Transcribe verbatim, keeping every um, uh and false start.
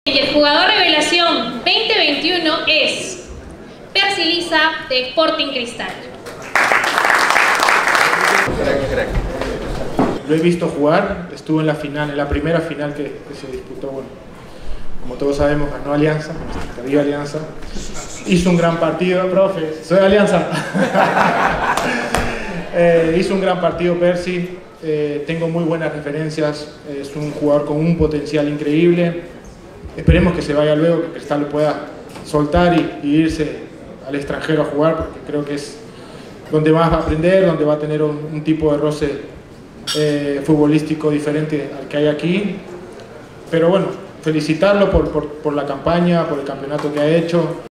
Y el jugador revelación veinte veintiuno es Percy Liza de Sporting Cristal. Lo he visto jugar, estuvo en la final, en la primera final que, que se disputó, bueno, como todos sabemos, ganó Alianza, perdió Alianza, hizo un gran partido, profe, soy Alianza, eh, hizo un gran partido Percy, eh, tengo muy buenas referencias, es un jugador con un potencial increíble, esperemos que se vaya luego, que Cristal lo pueda soltar y, y irse al extranjero a jugar, porque creo que es donde va a aprender, donde va a tener un, un tipo de roce Eh, futbolístico diferente al que hay aquí, pero bueno, felicitarlo por, por, por la campaña, por el campeonato que ha hecho.